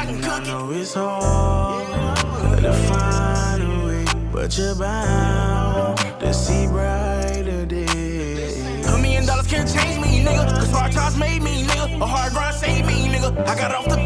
and I know it's hard to find a way, but you're bound to see brighter days. $1 million can't change me, nigga, cause hard times made me, nigga. A hard grind saved me, nigga. I got off the